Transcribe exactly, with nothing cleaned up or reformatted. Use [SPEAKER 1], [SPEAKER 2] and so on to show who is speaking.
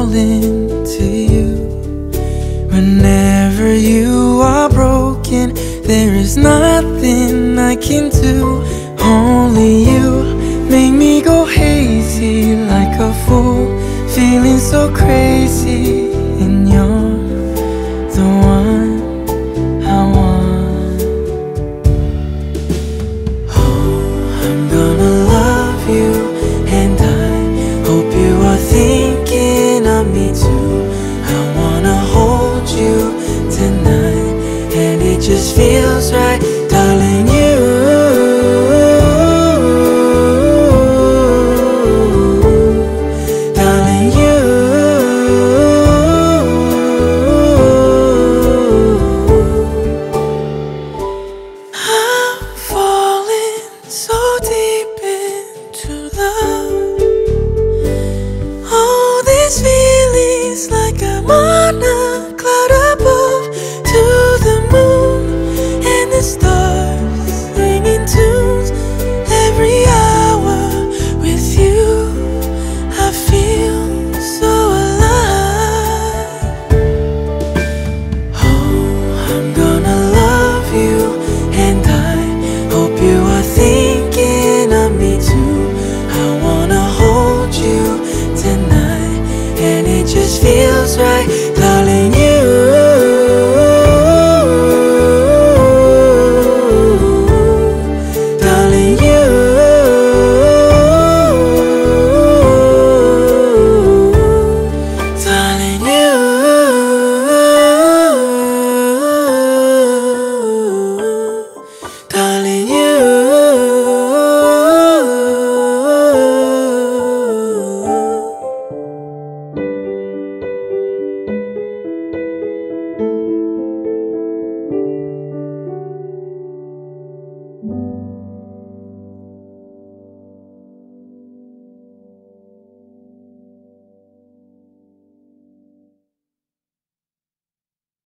[SPEAKER 1] falling to you. Whenever you are broken, there is nothing I can do. Only you make me go hazy like a fool, feeling so crazy. And you're the one I want. Oh, I'm gonna love you, and I hope you are thinking of me too. I wanna hold you tonight, and it just feels right, darling.